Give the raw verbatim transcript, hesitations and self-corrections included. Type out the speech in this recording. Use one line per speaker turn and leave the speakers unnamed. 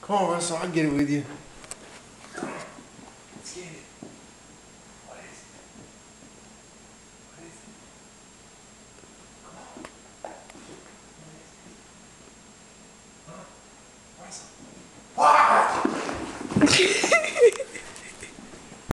Come on, Russell, I'll get it with you.
Come on. Let's get it. What is it? What is it? Come on. What is it? Huh? Russell. What?